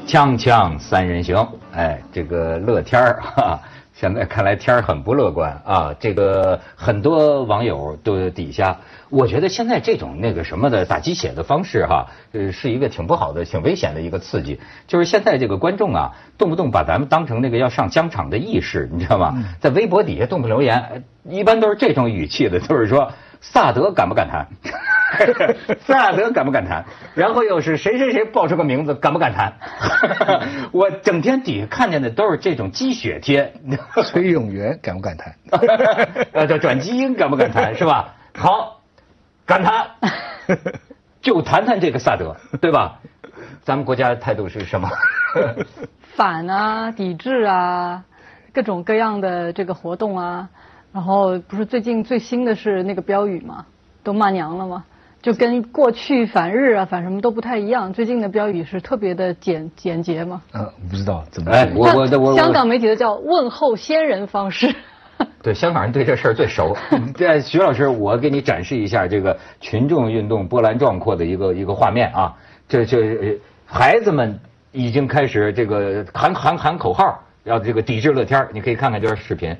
锵锵三人行，哎，这个乐天儿哈，现在看来天儿很不乐观啊。这个很多网友都底下，我觉得现在这种那个什么的打鸡血的方式哈，是一个挺不好的、挺危险的一个刺激。就是现在这个观众啊，动不动把咱们当成那个要上疆场的义士，你知道吗？在微博底下动不留言，一般都是这种语气的，就是说萨德敢不敢谈？萨德敢不敢谈？然后又是谁谁谁报出个名字，敢不敢谈？我整天底下看见的都是这种鸡血贴。 崔永元敢不敢谈？ 叫转基因敢不敢谈是吧？好，敢谈，就谈谈这个萨德，对吧？咱们国家的态度是什么？ 反啊，抵制啊，各种各样的这个活动啊。然后不是最近最新的是那个标语嘛，都骂娘了嘛。就跟过去反日啊反什么都不太一样，最近的标语是特别的简洁嘛。 不知道怎么。 哎，我香港媒体的叫问候先人方式。 对，香港人对这事儿最熟。这徐老师，我给你展示一下这个群众运动波澜壮阔的一个画面啊。这孩子们已经开始这个喊口号，要这个抵制乐天，你可以看看这段视频。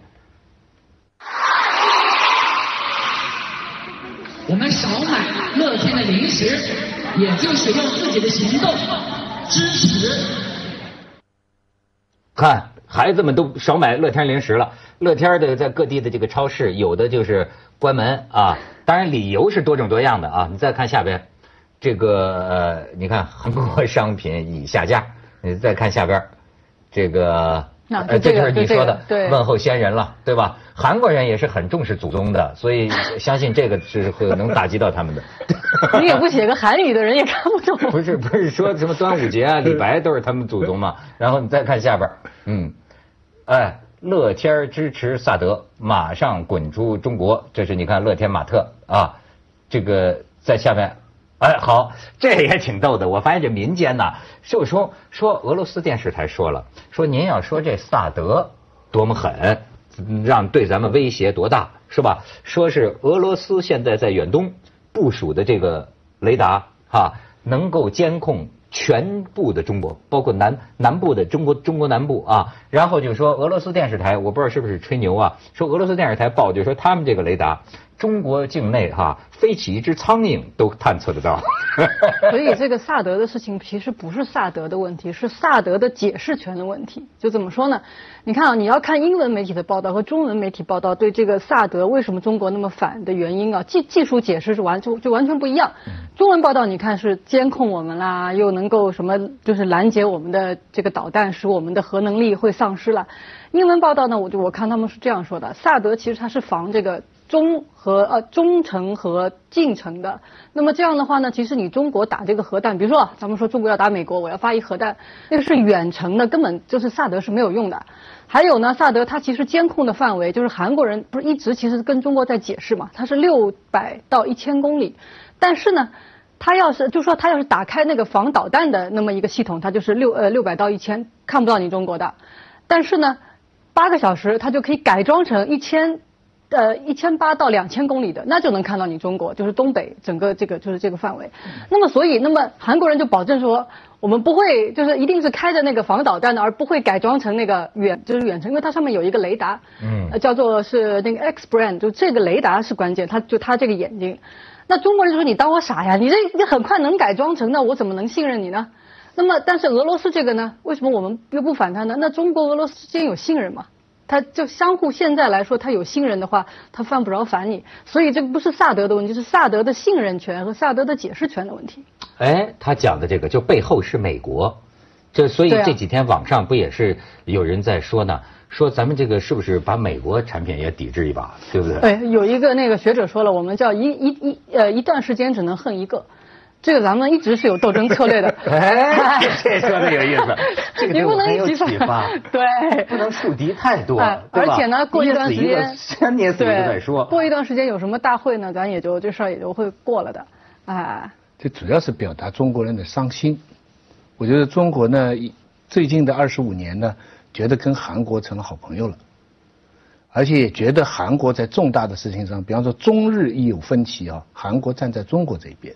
我们少买乐天的零食，也就是用自己的行动支持。 看，孩子们都少买乐天零食了。乐天的在各地的这个超市，有的就是关门啊，当然理由是多种多样的啊。你再看下边，这个你看韩国商品已下架。你再看下边，这个。这就是你说的问候先人了，对吧？韩国人也是很重视祖宗的，所以相信这个是会能打击到他们的。 你也不写个韩语的人也看不懂。 不是说什么端午节啊、李白都是他们祖宗嘛？然后你再看下边，哎，乐天支持萨德，马上滚出中国。这是你看乐天玛特啊，这个在下面。哎，好，这也挺逗的。我发现这民间呐，就说俄罗斯电视台说了，说您要说这萨德多么狠，让对咱们威胁多大，是吧？说是俄罗斯现在在远东部署的这个雷达能够监控全部的中国，包括南部的中国南部啊。然后就说俄罗斯电视台，我不知道是不是吹牛啊，说俄罗斯电视台报就说他们这个雷达，中国境内飞起一只苍蝇都探测得到。 所以这个萨德的事情其实不是萨德的问题，是萨德的解释权的问题。就怎么说呢？你看啊，你要看英文媒体的报道和中文媒体报道对这个萨德为什么中国那么反的原因啊，技术解释是完全不一样。中文报道你看是监控我们啦，又能够什么就是拦截我们的这个导弹，使我们的核能力会丧失了。英文报道呢，我看他们是这样说的，萨德其实它是防这个中程和近程的。那么这样的话呢，其实你中国打这个核弹，比如说咱们说中国要打美国，我要发一核弹，那个是远程的，根本就是萨德是没有用的。还有呢，萨德它其实监控的范围，就是韩国人不是一直其实跟中国在解释嘛，它是600到1000公里，但是呢，他要是打开那个防导弹的那么一个系统，它就是600到1000看不到你中国的，但是呢，8个小时它就可以改装成1800到2000公里的，那就能看到你中国，就是东北整个这个范围。那么韩国人就保证说，我们不会就是一定是开着那个防导弹的，而不会改装成那个远程，因为它上面有一个雷达，叫做是那个 X brand， 就这个雷达是关键，它这个眼睛。那中国人就说你当我傻呀，你很快能改装成，那我怎么能信任你呢？那么但是俄罗斯这个呢，为什么我们又不反它呢？那中国俄罗斯之间有信任嘛？他就相互现在来说，他有信任的话，他犯不着反你。所以这个不是萨德的问题，是萨德的信任权和萨德的解释权的问题。 哎，他讲的这个就背后是美国，所以这几天网上不也是有人在说呢？说咱们这个是不是把美国产品也抵制一把，对不对？ 对，有一个那个学者说了，我们叫一段时间只能恨一个。这个咱们一直是有斗争策略的。 哎，这说的有意思，这个对我很有启发。 对， 不能树敌太多， 而且呢，过一段时间， 先捏死一个再说。 过一段时间有什么大会呢，咱这事儿也就会过了的。哎， 这主要是表达中国人的伤心。我觉得中国呢，最近的25年呢，觉得跟韩国成了好朋友了，而且也觉得韩国在重大的事情上，比方说中日亦有分歧啊，韩国站在中国这一边。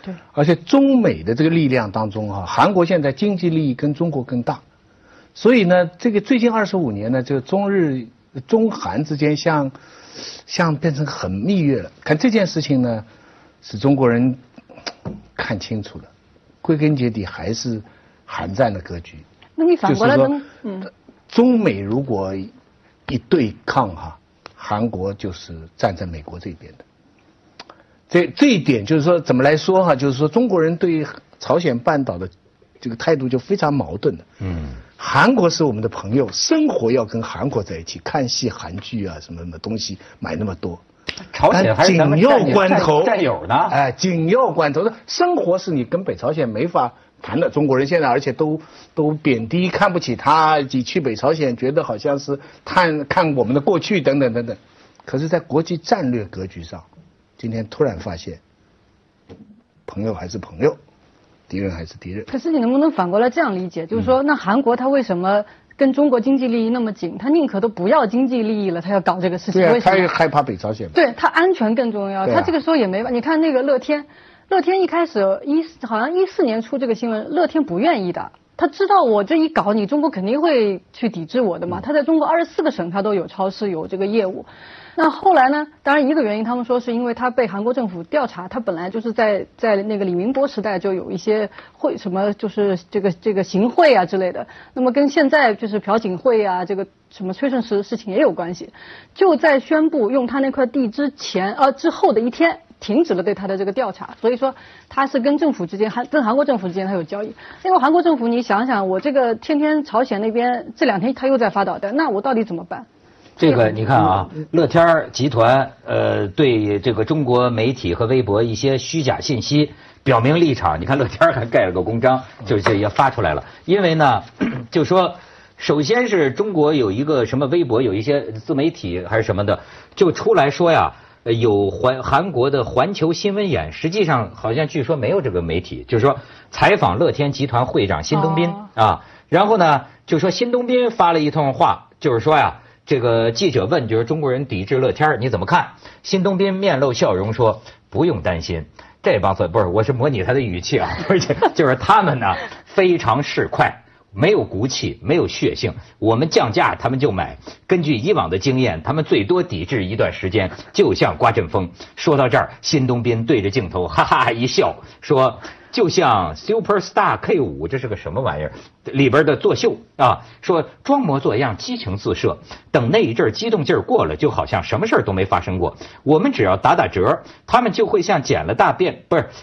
对。 而且中美的这个力量当中哈，韩国现在经济利益跟中国更大，所以呢，这个最近25年呢，这个中韩之间像变成很蜜月了。看这件事情呢，使中国人看清楚了，归根结底还是韩战的格局。 那你反过来能， 中美如果一对抗哈，韩国就是站在美国这边的。这一点就是说怎么来说哈，就是说中国人对朝鲜半岛的这个态度就非常矛盾的。韩国是我们的朋友，生活要跟韩国在一起，看戏、韩剧啊，什么东西买那么多。 朝鲜还是咱们紧要关头战友呢？ 哎，紧要关头，生活是你跟北朝鲜没法谈的。中国人现在而且都贬低、看不起他，你去北朝鲜觉得好像是看我们的过去等等等等。可是，在国际战略格局上，今天突然发现，朋友还是朋友，敌人还是敌人。 可是你能不能反过来这样理解，就是说，那韩国他为什么跟中国经济利益那么紧？他宁可都不要经济利益了，他要搞这个事情。 对啊，他也害怕北朝鲜。 对，他安全更重要。他这个时候也没办法。你看那个乐天一开始好像14年出这个新闻，乐天不愿意的。他知道我这一搞，你中国肯定会去抵制我的嘛。他在中国24个省他都有超市有这个业务。那后来呢？当然一个原因，他们说是因为他被韩国政府调查，他本来就是在那个李明博时代就有一些什么就是这个行贿啊之类的。那么跟现在就是朴槿惠啊这个什么崔顺实的事情也有关系。就在宣布用他那块地之后的一天，停止了对他的这个调查。所以说他是跟政府之间跟韩国政府之间他有交易。因为韩国政府你想想，我这个天天朝鲜那边这2天他又在发导弹，那我到底怎么办？ 这个你看啊，乐天集团对这个中国媒体和微博一些虚假信息表明立场。你看乐天还盖了个公章，就是也发出来了。因为呢，就说首先是中国有一个什么微博，有一些自媒体还是什么的，就出来说呀，有韩国的环球新闻眼，实际上好像据说没有这个媒体，就是说采访乐天集团会长辛东彬啊，然后呢就说辛东彬发了一通话，就是说呀。这个记者问，就是中国人抵制乐天你怎么看？辛东彬面露笑容说：“不用担心，这帮不是，我是模拟他的语气啊，而且就是他们呢非常市侩，没有骨气，没有血性。我们降价他们就买，根据以往的经验，他们最多抵制一段时间，就像刮阵风。”说到这儿，辛东彬对着镜头哈哈一笑，说。就像 Superstar K5， 这是个什么玩意儿？里边的作秀啊，说装模作样、激情四射，等那一阵激动劲儿过了，就好像什么事儿都没发生过。我们只要打折，他们就会像捡了大便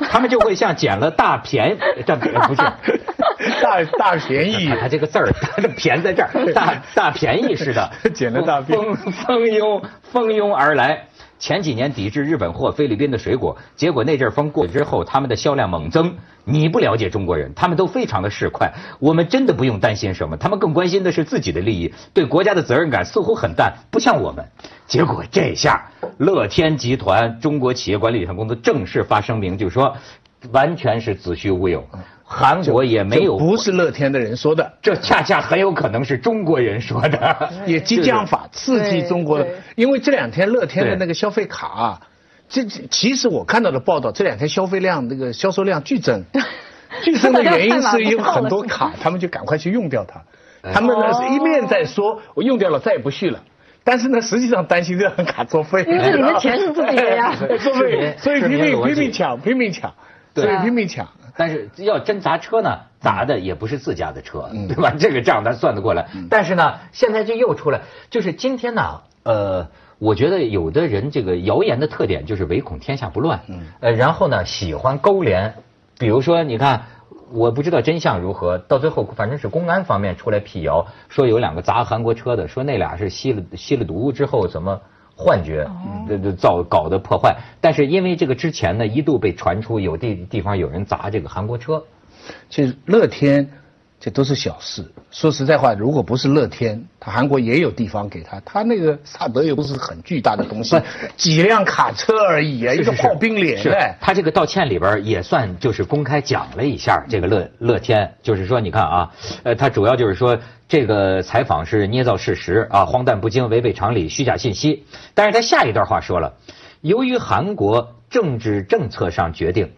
宜，这不是大便宜， 他这个字儿，他的便在这儿，大便宜似的， 捡了大便宜， 蜂拥而来。前几年抵制日本货、菲律宾的水果，结果那阵风过之后，他们的销量猛增。你不了解中国人，他们都非常的市侩。我们真的不用担心什么，他们更关心的是自己的利益，对国家的责任感似乎很淡，不像我们。结果这下，乐天集团中国企业管理有限公司正式发声明，就是说，完全是子虚乌有。韩国也没有， 不是乐天的人说的， 这恰恰很有可能是中国人说的， 也激将法刺激中国的。因为这2天乐天的那个消费卡啊，其实我看到的报道，这2天消费量那个销售量剧增，剧增的原因是有很多卡，他们就赶快去用掉它。他们呢一面在说我用掉了再也不续了。但是呢，实际上担心这张卡作废， 因为你的钱是自己的呀， 作废，所以拼命抢，所以拼命抢。 但是要真砸车呢，砸的也不是自家的车，对吧？这个账咱算得过来。但是呢，现在就又出来，就是今天呢，我觉得有的人这个谣言的特点就是唯恐天下不乱，然后呢喜欢勾连，比如说你看，我不知道真相如何，到最后反正是公安方面出来辟谣，说有2个砸韩国车的，说那俩是吸了毒之后怎么。幻觉，搞的破坏，但是因为这个之前呢，一度被传出有地方有人砸这个韩国车。 其实乐天这都是小事。说实在话，如果不是乐天，他韩国也有地方给他那个萨德又不是很巨大的东西，几辆卡车而已啊，一个炮兵连的。 他这个道歉里边也算就是公开讲了一下这个乐天，就是说你看啊，他主要就是说这个采访是捏造事实啊，荒诞不经，违背常理，虚假信息。但是他下一段话说了，由于韩国政治政策上决定，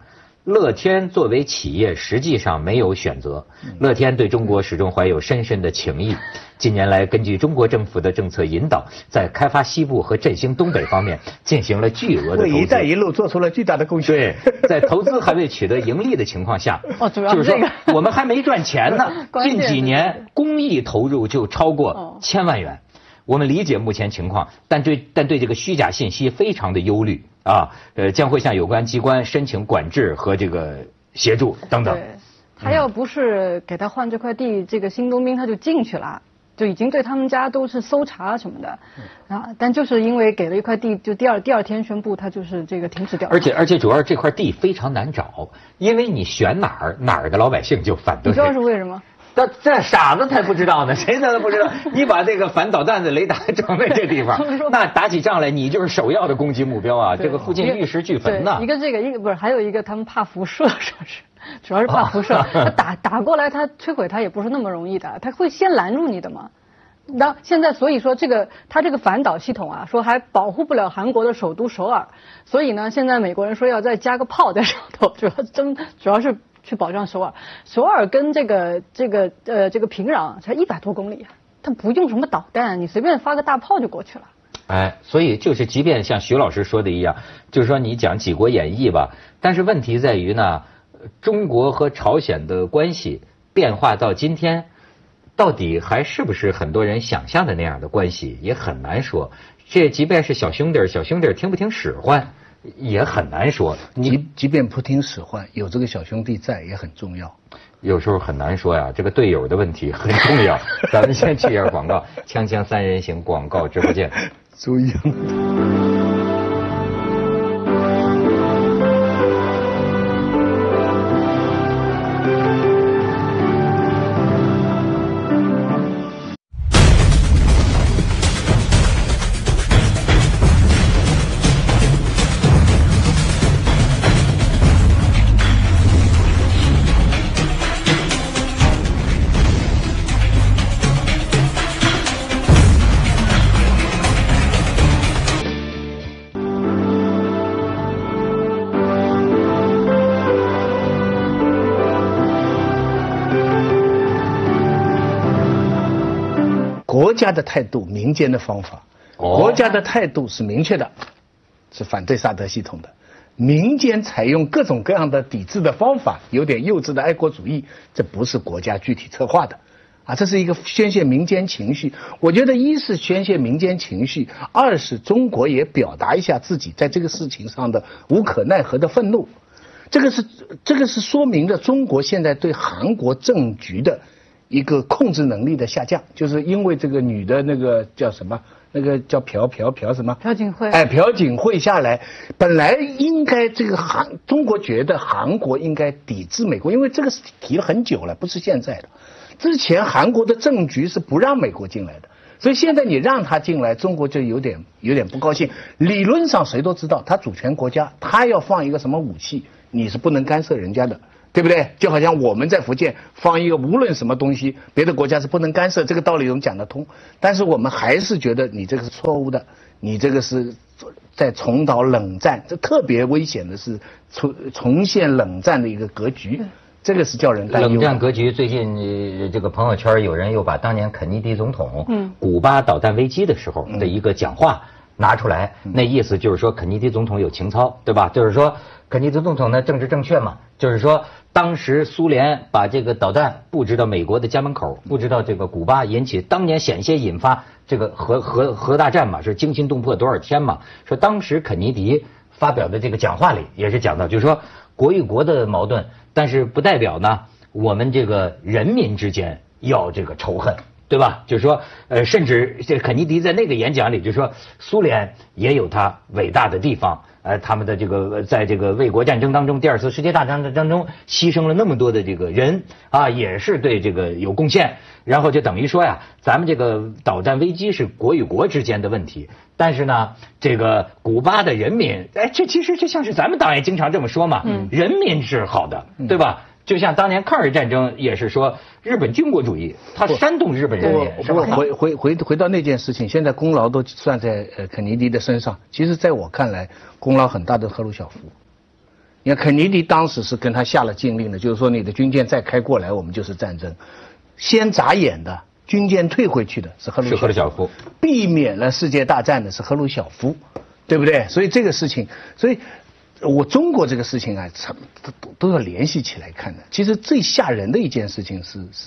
乐天作为企业实际上没有选择，乐天对中国始终怀有深深的情谊。近年来，根据中国政府的政策引导，在开发西部和振兴东北方面进行了巨额的投资， 为“一带一路”做出了巨大的贡献。 对，在投资还未取得盈利的情况下， 主要就是说我们还没赚钱呢。近几年公益投入就超过1000万元。我们理解目前情况，但对这个虚假信息非常的忧虑啊。将会向有关机关申请管制和这个协助等等。 对，他要不是给他换这块地，这个新东兵他就进去了。就已经对他们家都是搜查什么的，但就是因为给了一块地，就第二天宣布他就是这个停止调查。 而且主要这块地非常难找，因为你选哪儿的老百姓就反对。 你知道是为什么？ 这傻子才不知道呢，谁都不知道。你把这个反导弹的雷达装在这地方，那打起仗来你就是首要的攻击目标啊！这个附近玉石俱焚呢。 一个不是，还有一个他们怕辐射，说是。主要是怕辐射，打过来，他摧毁他也不是那么容易的，他会先拦住你的嘛。那现在所以说他这个反导系统啊，说还保护不了韩国的首都首尔，所以呢，现在美国人说要再加个炮在上头，主要是去保障首尔。首尔跟这个平壤才100多公里，他不用什么导弹，你随便发个大炮就过去了。 哎，所以就是即便像徐老师说的一样，就是说你讲几国演绎吧，但是问题在于呢。中国和朝鲜的关系变化到今天，到底还是不是很多人想象的那样的关系，也很难说。这即便是小兄弟听不听使唤，也很难说。 即便不听使唤，有这个小兄弟在也很重要。 有时候很难说呀，这个队友的问题很重要。咱们先去一下广告，锵锵三人行广告直播间。 注意。国家的态度，民间的方法。国家的态度是明确的，是反对萨德系统的。民间采用各种各样的抵制的方法，有点幼稚的爱国主义，这不是国家具体策划的，这是一个宣泄民间情绪。我觉得一是宣泄民间情绪，二是中国也表达一下自己在这个事情上的无可奈何的愤怒。这个是说明了中国现在对韩国政局的一个控制能力的下降，就是因为这个女的那个叫什么，那个叫朴什么？ 朴槿惠。 朴槿惠下来，本来应该这个中国觉得韩国应该抵制美国，因为这个是提了很久了，不是现在的。之前韩国的政局是不让美国进来的，所以现在你让他进来，中国就有点不高兴。理论上谁都知道，他主权国家，他要放一个什么武器，你是不能干涉人家的。对不对？就好像我们在福建放一个无论什么东西，别的国家是不能干涉，这个道理我们讲得通。但是我们还是觉得你这个是错误的，你这个是在重蹈冷战，这特别危险的是重现冷战的一个格局，这个是叫人担忧。 冷战格局，最近这个朋友圈有人又把当年肯尼迪总统古巴导弹危机的时候的一个讲话拿出来，那意思就是说肯尼迪总统有情操，对吧？就是说肯尼迪总统呢政治正确嘛，就是说当时苏联把这个导弹布置到美国的家门口，布置到这个古巴，当年险些引发这个核大战嘛，是惊心动魄多少天嘛。说当时肯尼迪发表的这个讲话里也是讲到，就是说国与国的矛盾，但是不代表呢我们这个人民之间要这个仇恨。对吧？就是说，甚至这肯尼迪在那个演讲里就说，苏联也有它伟大的地方，他们的这个在这个卫国战争当中，第2次世界大战当中牺牲了那么多的这个人啊，也是对这个有贡献。然后就等于说呀，咱们这个导弹危机是国与国之间的问题，但是呢，这个古巴的人民，这其实就像是咱们党也经常这么说嘛，人民是好的，对吧？就像当年抗日战争也是说日本军国主义，他煽动日本人民。 回到那件事情，现在功劳都算在肯尼迪的身上。其实在我看来，功劳很大的赫鲁晓夫， 你看肯尼迪当时是跟他下了禁令的，就是说你的军舰再开过来，我们就是战争。先眨眼的军舰退回去的是赫鲁晓夫，避免了世界大战的是赫鲁晓夫，对不对？所以这个事情，所以我中国这个事情啊，都要联系起来看的。其实最吓人的一件事情是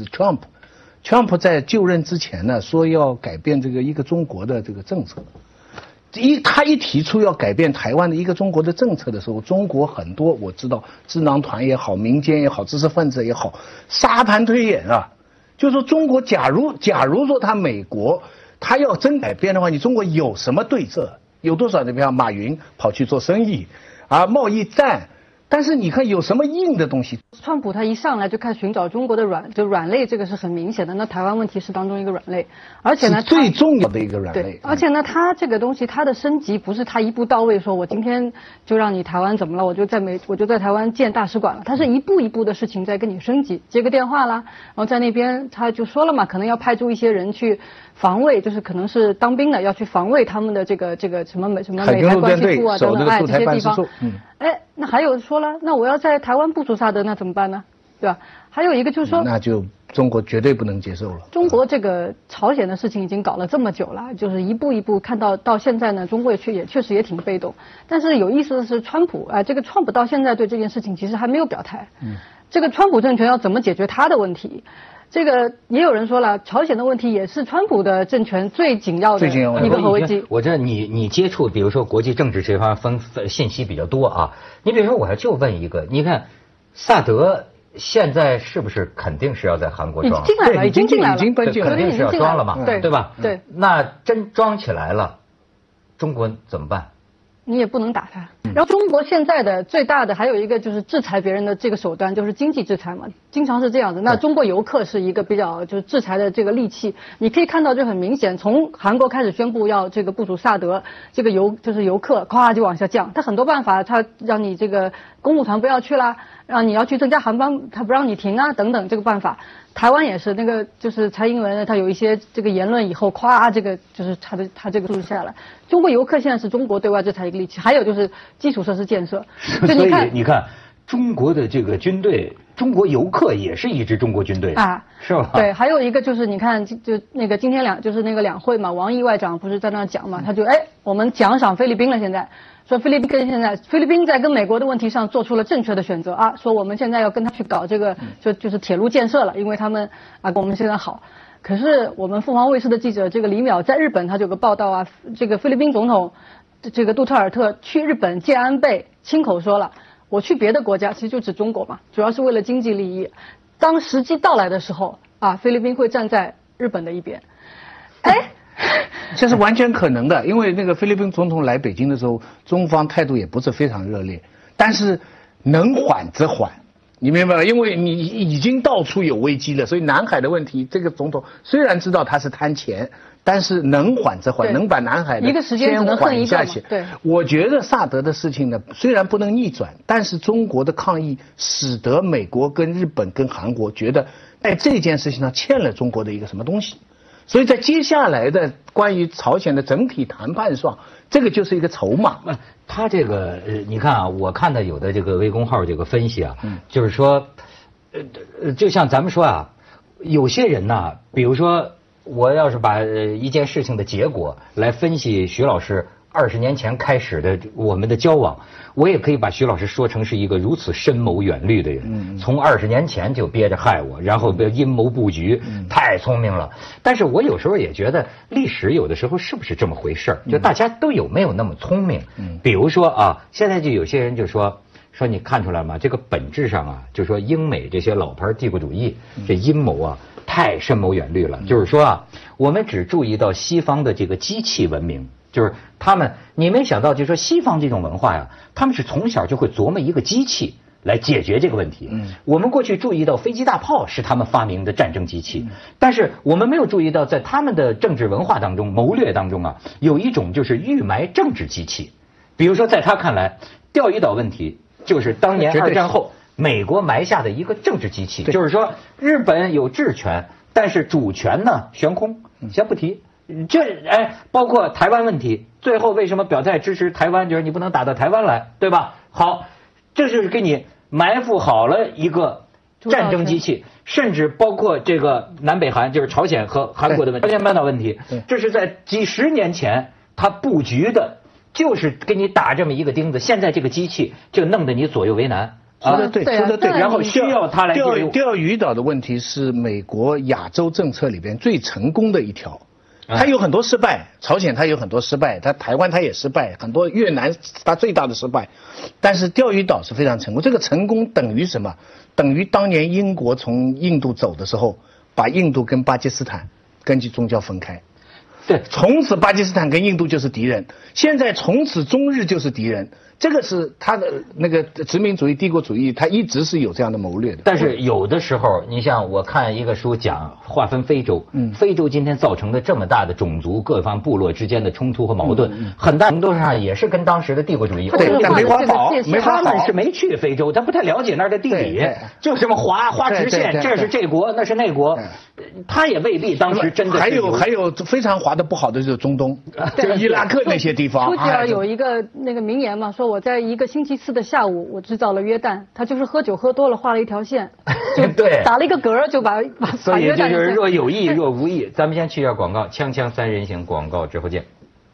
Trump 在就任之前呢，说要改变这个一个中国的这个政策。他一提出要改变台湾的一个中国的政策的时候，中国很多我知道智囊团也好，民间也好，知识分子也好，沙盘推演啊，就说中国假如说美国他要真改变的话，你中国有什么对策？有多少？比方马云跑去做生意啊，贸易战。但是你看有什么硬的东西？ 川普他一上来就开始寻找中国的软肋，这个是很明显的。那台湾问题是当中一个软肋，而且呢， 是最重要的一个软肋。 对，而且呢，他这个东西它的升级不是他一步到位，说我今天就让你台湾怎么了，我就在台湾建大使馆了。他是一步一步的事情在跟你升级，接个电话啦，然后在那边他就说了嘛，可能要派出一些人去防卫，就是可能是当兵的要去防卫他们的这个什么美台关系处啊等等，这些地方。那还有说了，那我要在台湾部署萨德，那怎么办呢？对吧？还有一个就是说， 那就中国绝对不能接受了。 中国这个朝鲜的事情已经搞了这么久了，就是一步一步看到现在呢，中国也确实也挺被动。但是有意思的是，川普这个川普到现在对这件事情其实还没有表态。这个川普政权要怎么解决他的问题？这个也有人说了，朝鲜的问题也是川普的政权最紧要的一个核危机。 我知道你接触，比如说国际政治这方面信息比较多啊。你比如说，我就问一个，你看萨德现在是不是肯定是要在韩国装？ 已经进来了，已经进来了， 已经搬进来了， 肯定是要装了嘛，对吧？ 对。 那真装起来了，中国怎么办？ 你也不能打他。然后中国现在的最大的还有一个就是制裁别人的这个手段，就是经济制裁嘛，经常是这样子。那中国游客是一个比较就是制裁的这个利器，你可以看到就很明显，从韩国开始宣布要这个部署萨德，这个就是游客咵就往下降，他很多办法，他让你这个公务团不要去啦，让你要去增加航班，他不让你停啊等等这个办法。台湾也是那个就是蔡英文他有一些这个言论以后，咵这个就是他这个注下来。中国游客现在是中国对外制裁一个利器，还有就是基础设施建设。 所以你看中国的这个军队，中国游客也是一支中国军队啊，是吧？ 对，还有一个就是你看就那个今天两会嘛，王毅外长不是在那讲嘛，他就我们奖赏菲律宾了，现在。说菲律宾在跟美国的问题上做出了正确的选择啊，说我们现在要跟他去搞这个就是铁路建设了，因为他们跟我们现在好。可是我们凤凰卫视的记者这个李淼在日本他就有个报道啊，这个菲律宾总统这个杜特尔特去日本见安倍，亲口说了，我去别的国家其实就指中国嘛，主要是为了经济利益。当时机到来的时候啊，菲律宾会站在日本的一边。 这是完全可能的，因为那个菲律宾总统来北京的时候，中方态度也不是非常热烈，但是能缓则缓，你明白吗？因为你已经到处有危机了，所以南海的问题，这个总统虽然知道他是贪钱，但是能缓则缓，能把南海的一个时间只能缓下去。 对， 我觉得萨德的事情呢，虽然不能逆转，但是中国的抗议使得美国跟日本跟韩国觉得在这件事情上欠了中国的一个什么东西。所以在接下来的关于朝鲜的整体谈判上，这个就是一个筹码。 他这个你看啊，我看到有的这个微公号这个分析啊，就是说，就像咱们说啊，有些人呐，比如说我要是把一件事情的结果来分析徐老师20年前开始的我们的交往，我也可以把徐老师说成是一个如此深谋远虑的人，从20年前就憋着害我，然后阴谋布局，太聪明了。但是我有时候也觉得历史有的时候是不是这么回事儿？就大家都有没有那么聪明？比如说啊，现在就有些人就说你看出来吗？这个本质上啊，就说英美这些老牌帝国主义这阴谋啊，太深谋远虑了。就是说啊，我们只注意到西方的这个机器文明。就是他们，你没想到，就是说西方这种文化呀，他们是从小就会琢磨一个机器来解决这个问题。我们过去注意到飞机大炮是他们发明的战争机器，但是我们没有注意到，在他们的政治文化当中、谋略当中啊，有一种就是预埋政治机器。比如说，在他看来，钓鱼岛问题就是当年2战后美国埋下的一个政治机器，就是说日本有治权，但是主权呢悬空，先不提。包括台湾问题，最后为什么表态支持台湾，就是你不能打到台湾来，对吧？好， 这就是给你埋伏好了一个战争机器，甚至包括这个南北韩，就是朝鲜和韩国的问题，朝鲜半岛问题，这是在几十年前他布局的，就是给你打这么一个钉子。现在这个机器就弄得你左右为难。 说的对，说的对。 然后需要它来钓鱼岛的问题是美国亚洲政策里边最成功的一条。它有很多失败，朝鲜它有很多失败，它台湾它也失败，很多越南它最大的失败，但是钓鱼岛是非常成功。这个成功等于什么？等于当年英国从印度走的时候，把印度跟巴基斯坦根据宗教分开。 对， 从此巴基斯坦跟印度就是敌人，现在从此中日就是敌人。这个是他的那个殖民主义、帝国主义，他一直是有这样的谋略的。 但是有的时候，你像我看一个书讲划分非洲，非洲今天造成的这么大的种族各方部落之间的冲突和矛盾，很大程度上也是跟当时的帝国主义。 对，但没法跑， 他们是没去非洲，他不太了解那儿的地理，就什么划直线，这是这国，那是那国，他也未必当时真的。 还有非常划得不好的就是中东，就伊拉克那些地方。 丘吉尔有一个那个名言嘛，说我在一个星期四的下午，我制造了约旦，他就是喝酒喝多了画了一条线，就对， 打了一个嗝就把所以就是若有意若无意。咱们先去一下广告，锵锵三人行广告之后见。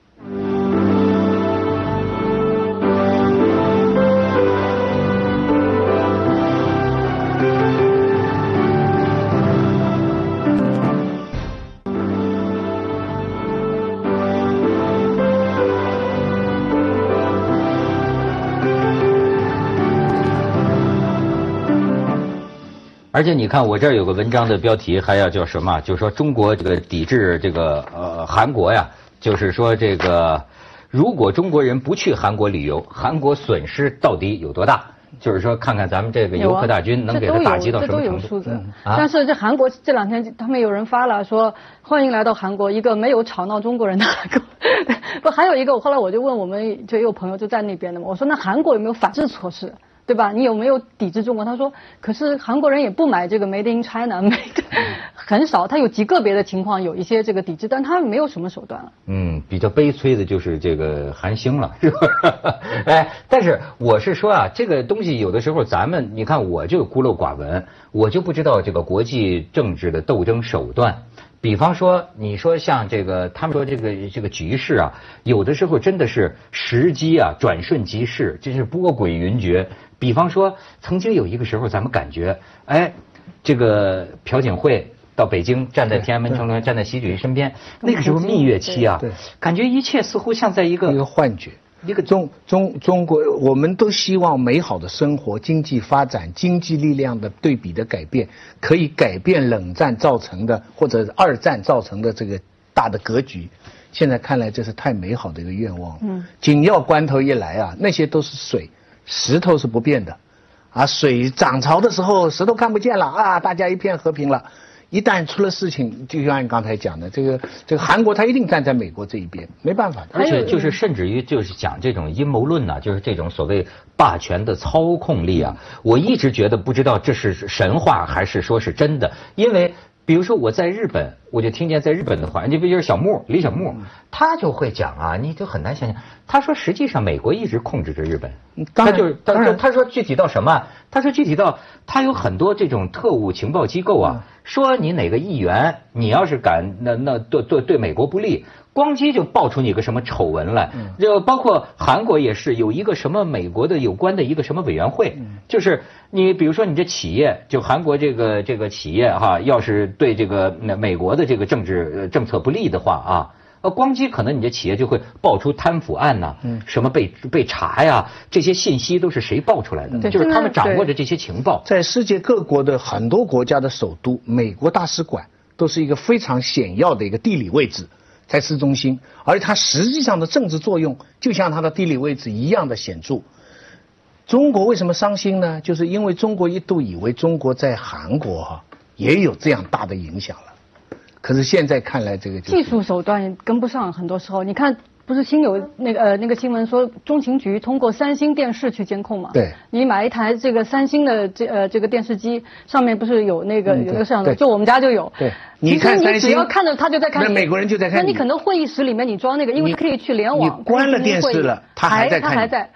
而且你看，我这儿有个文章的标题，还要叫什么？就是说中国这个抵制这个韩国呀，就是说这个如果中国人不去韩国旅游，韩国损失到底有多大？就是说看看咱们这个游客大军能给他打击到什么程度。 这都有数字。但是这韩国这两天他们有人发了说欢迎来到韩国，一个没有吵闹中国人的韩国。不，还有一个，后来我就问我们就有朋友就在那边的嘛，我说那韩国有没有反制措施？对吧？你有没有抵制中国？他说，可是韩国人也不买这个 Made in China， 很少。他有极个别的情况有一些这个抵制，但他没有什么手段了。 比较悲催的就是这个韩星了，是吧？哎，但是我是说啊，这个东西有的时候咱们，你看我就孤陋寡闻，我就不知道这个国际政治的斗争手段。比方说，你说像这个，他们说这个局势啊，有的时候真的是时机啊，转瞬即逝，真是波诡云谲。比方说，曾经有一个时候，咱们感觉，哎，这个朴槿惠到北京，站在天安门城，站在习主席身边，那个时候蜜月期啊，感觉一切似乎像在一个幻觉。一个中国，我们都希望美好的生活、经济发展、经济力量的对比的改变，可以改变冷战造成的或者二战造成的这个大的格局。现在看来，这是太美好的一个愿望。紧要关头一来啊，那些都是水，石头是不变的，啊，水涨潮的时候，石头看不见了啊，大家一片和平了。一旦出了事情，就像你刚才讲的，这个韩国他一定站在美国这一边，没办法的。 而且就是甚至于就是讲这种阴谋论呢，就是这种所谓霸权的操控力啊，我一直觉得不知道这是神话还是说是真的，因为比如说我在日本，我就听见在日本的话，你比如小木李小牧，他就会讲啊，你就很难想象，他说实际上美国一直控制着日本，他说具体到什么？他说具体到他有很多这种特务情报机构啊，说你哪个议员，你要是敢那对美国不利，光机就爆出你个什么丑闻来，就包括韩国也是有一个什么美国的有关的一个什么委员会，就是你比如说你这企业，就韩国这个企业哈，要是对这个美国的这个政策不利的话啊，光机可能你这企业就会爆出贪腐案呐，什么被查呀，这些信息都是谁爆出来的？就是他们掌握着这些情报。 在世界各国的很多国家的首都，美国大使馆都是一个非常显要的一个地理位置，在市中心，而它实际上的政治作用就像它的地理位置一样的显著。中国为什么伤心呢？就是因为中国一度以为中国在韩国也有这样大的影响了。可是现在看来，这个技术手段也跟不上，很多时候你看，不是新有那个新闻说，中情局通过三星电视去监控嘛？ 对， 你买一台这个三星的这个电视机，上面不是有那个有个摄像头，就我们家就有。 对，你看三星， 你只要看着它就在看你， 那美国人就在看你。 那你可能会议室里面你装那个，因为可以去联网。 你关了电视了，他还在看。 他还在。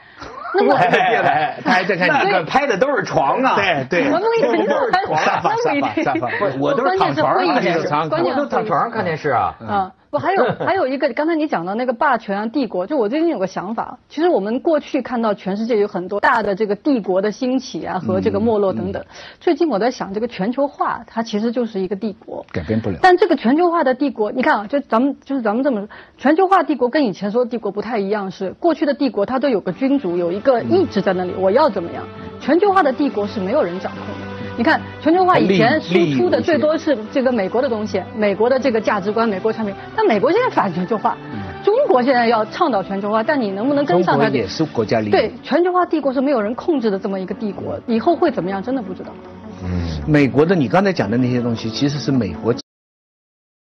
那么他还在看那个拍的都是床啊。 对， 我们一直都是沙发， 我都是躺床上看电视， 关键我都躺床上看电视啊。 啊，不，还有一个，刚才你讲到那个霸权啊、帝国，就我最近有个想法，其实我们过去看到全世界有很多大的这个帝国的兴起啊和这个没落等等，最近我在想，这个全球化它其实就是一个帝国， 改变不了。 但这个全球化的帝国，你看啊，咱们这么说，全球化帝国跟以前说的帝国不太一样，是过去的帝国它都有个君主，有一个意志在那里，我要怎么样？全球化的帝国是没有人掌控的。你看全球化以前输出的最多是这个美国的东西，美国的这个价值观、美国产品，但美国现在反全球化，中国现在要倡导全球化，但你能不能跟上它？ 中国也是国家利益。 对，全球化帝国是没有人控制的这么一个帝国，以后会怎么样，真的不知道。 美国的你刚才讲的那些东西，其实是美国